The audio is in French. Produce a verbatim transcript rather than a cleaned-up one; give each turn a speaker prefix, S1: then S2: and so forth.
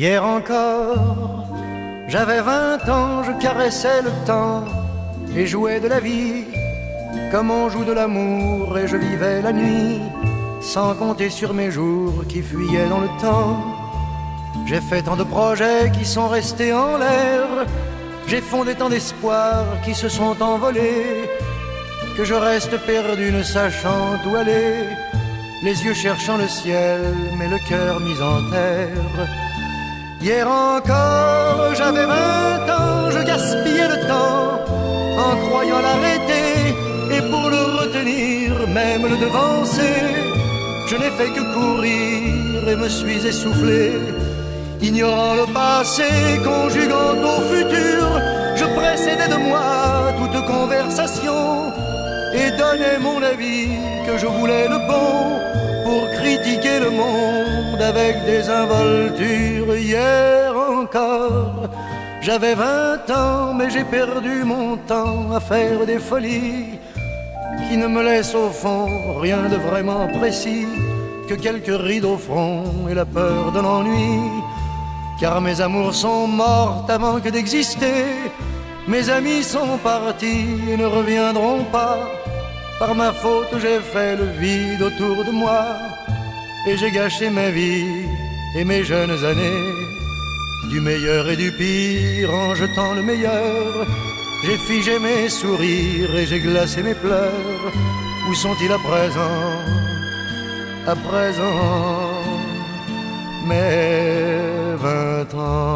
S1: Hier encore, j'avais vingt ans, je caressais le temps et jouais de la vie comme on joue de l'amour, et je vivais la nuit sans compter sur mes jours qui fuyaient dans le temps. J'ai fait tant de projets qui sont restés en l'air, j'ai fondé tant d'espoirs qui se sont envolés, que je reste perdu ne sachant où aller, les yeux cherchant le ciel mais le cœur mis en terre. Hier encore, j'avais vingt ans, je gaspillais le temps en croyant l'arrêter, et pour le retenir, même le devancer, je n'ai fait que courir et me suis essoufflé. Ignorant le passé, conjuguant au futur, je précédais de moi toute conversation et donnais mon avis que je voulais le bon pour critiquer le monde avec des involtures. Hier encore, j'avais vingt ans, mais j'ai perdu mon temps à faire des folies qui ne me laissent au fond rien de vraiment précis que quelques rides au front et la peur de l'ennui. Car mes amours sont mortes avant que d'exister, mes amis sont partis et ne reviendront pas. Par ma faute j'ai fait le vide autour de moi, et j'ai gâché ma vie et mes jeunes années. Du meilleur et du pire en jetant le meilleur, j'ai figé mes sourires et j'ai glacé mes pleurs. Où sont-ils à présent, à présent, mes vingt ans?